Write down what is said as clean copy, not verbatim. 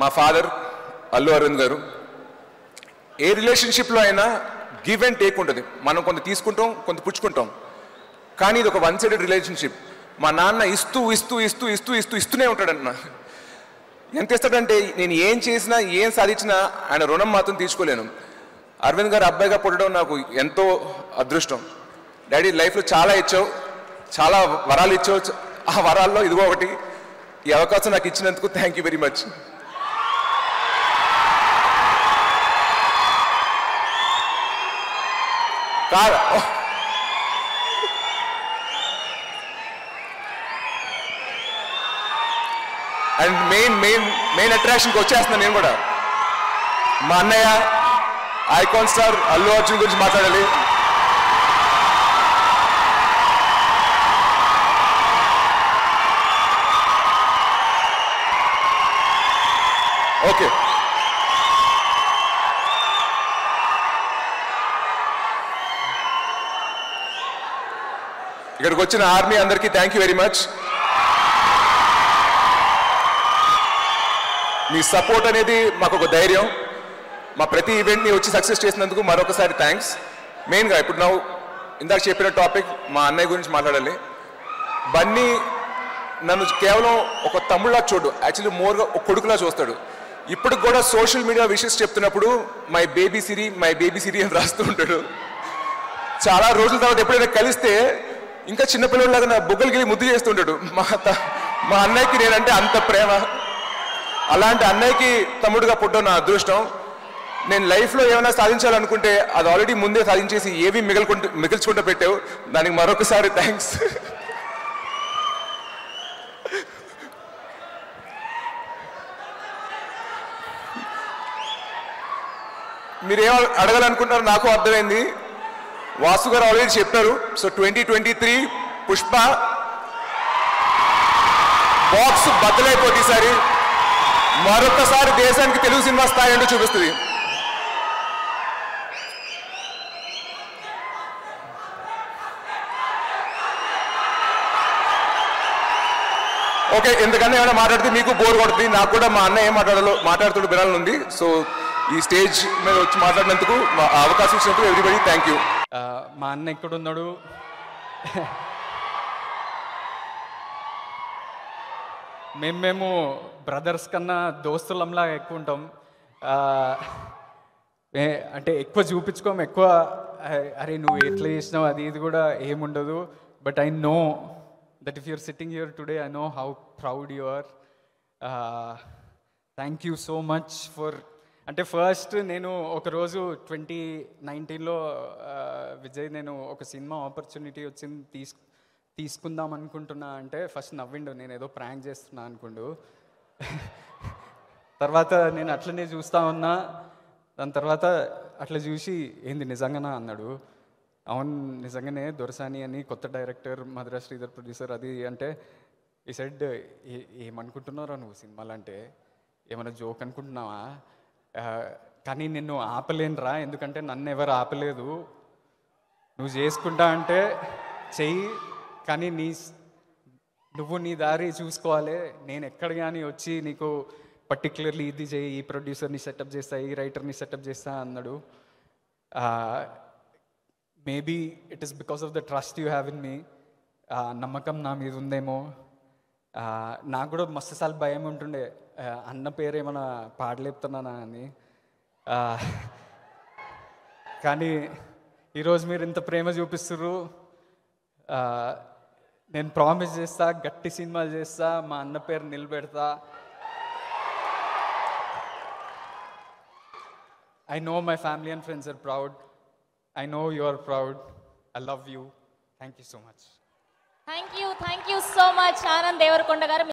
మా ఫాదర్ అల్లు అరవింద్ గారు. ఏ రిలేషన్షిప్లో అయినా గివ్ అండ్ టేక్ ఉంటుంది. మనం కొంత తీసుకుంటాం, కొంత పుచ్చుకుంటాం. కానీ ఇది ఒక వన్ సైడెడ్ రిలేషన్షిప్. మా నాన్న ఇస్తూనే ఉంటాడన్న. ఎంత ఇస్తాడంటే నేను ఏం చేసినా ఏం సాధించినా ఆయన రుణం మాత్రం తీసుకోలేను. అరవింద్ గారు అబ్బాయిగా పుట్టడం నాకు ఎంతో అదృష్టం. డాడీ లైఫ్లో చాలా ఇచ్చావు, చాలా వరాలు ఇచ్చావు. ఆ వరాల్లో ఇదిగో ఒకటి. ఈ అవకాశం నాకు ఇచ్చినందుకు thank you very much. And main అట్రాక్షన్కి వచ్చేస్తున్నాను నేను కూడా. మా అన్నయ్య ఐకాన్ స్టార్ అల్లు అర్జున్ గురించి మాట్లాడాలి. ఓకే, ఇక్కడికి వచ్చిన ఆర్మీ అందరికీ థ్యాంక్ యూ వెరీ మచ్. మీ సపోర్ట్ అనేది మాకు ఒక ధైర్యం. మా ప్రతి ఈవెంట్ని వచ్చి సక్సెస్ చేసినందుకు మరొకసారి థ్యాంక్స్. మెయిన్గా ఇప్పుడు ఇందాక చెప్పిన టాపిక్ మా అన్నయ్య గురించి మాట్లాడాలి. బన్నీ నన్ను కేవలం ఒక తమ్ముళ్ళ చూడు, యాక్చువల్లీ మోర్గా ఒక కొడుకులా చూస్తాడు. ఇప్పుడు కూడా సోషల్ మీడియా విషయస్ చెప్తున్నప్పుడు మై బేబీ సిరి అని రాస్తూ ఉంటాడు. చాలా రోజుల తర్వాత ఎప్పుడైనా కలిస్తే ఇంకా చిన్నపిల్లలాగా నా బుగ్గలు గిలి ముద్దు చేస్తుంటాడు. మా అన్నయ్యకి నేనంటే అంత ప్రేమ. అలాంటి అన్నయ్యకి తమ్ముడుగా పుట్టడం నా అదృష్టం. నేను లైఫ్లో ఏమైనా సాధించాలనుకుంటే అది ఆల్రెడీ ముందే సాధించేసి ఏవి మిగిల్చుకుంటూ పెట్టావు. దానికి మరొకసారి థ్యాంక్స్. మీరేం అడగాలనుకుంటారో నాకు అర్థమైంది. వాసు గారు ఆల్రెడీ చెప్పారు. సో 2023 పుష్ప బాక్స్ బద్దలైపోతే ఈసారి మరొకసారి దేశానికి తెలుగు సినిమా స్థాయి అంటూ చూపిస్తుంది. ఓకే, ఎందుకన్నా ఏమైనా మాట్లాడితే మీకు బోర్ కొడుతుంది, నాకు కూడా మా అన్న ఏం మాట్లాడుతూ వినాలని ఉంది. సో ఈ స్టేజ్ మీద వచ్చి మాట్లాడినందుకు అవకాశం ఇచ్చినందుకు ఎవ్రీబడి థ్యాంక్ యూ. మా అన్న ఎక్కడున్నాడు? మేము బ్రదర్స్ కన్నా దోస్తులంలా ఎక్కువ ఉంటాం. అంటే ఎక్కువ చూపించుకోము, ఎక్కువ అరే నువ్వు ఎట్లా చేసినావు అది ఇది కూడా ఏముండదు. But I know that if you're sitting here today I know how proud you are. Thank you so much for. అంటే ఫస్ట్ నేను ఒకరోజు 2019లో విజయ్ నేను ఒక సినిమా ఆపర్చునిటీ వచ్చింది తీసుకుందాం అనుకుంటున్నా అంటే ఫస్ట్ నవ్విండు, నేను ఏదో ప్రాంక్ చేస్తున్నా అనుకుండు. తర్వాత నేను అట్లనే చూస్తా ఉన్నా. దాని తర్వాత అట్లా చూసి ఏంది నిజంగానా అన్నాడు. అవును నిజంగానే, దొరసాని అని కొత్త డైరెక్టర్, మధురా శ్రీధర్ ప్రొడ్యూసర్ అది అంటే ఈ సైడ్ ఏమనుకుంటున్నారా నువ్వు సినిమాలు అంటే, ఏమైనా జోక్ అనుకుంటున్నావా? కానీ నిన్ను ఆపలేనురా, ఎందుకంటే నన్ను ఎవరు ఆపలేదు. నువ్వు చేసుకుంటా అంటే చెయ్యి, కానీ నువ్వు నీ దారి చూసుకోవాలి. నేను ఎక్కడ కానీ వచ్చి నీకు పర్టికులర్లీ ఇది చేయి, ఈ ప్రొడ్యూసర్ని సెటప్ చేస్తా, ఈ రైటర్ని సెటప్ చేస్తా అన్నాడు. Maybe it is because of the trust you have in me. నమ్మకం నా మీద ఉందేమో. నాకు కూడా మస్తు సార్లు భయం ఉంటుండే, అన్న పేరు ఏమైనా పాడలేపుతున్నానా అని. కానీ ఈరోజు మీరు ఇంత ప్రేమ చూపిస్తున్నారు. నేను ప్రామిస్ చేస్తా, గట్టి సినిమాలు చేస్తా, మా అన్న పేరు నిలబెడతా. I know my family and friends are proud. I know you are proud. I love you. Thank you so much. Thank you so much, Anand Devarakonda garu.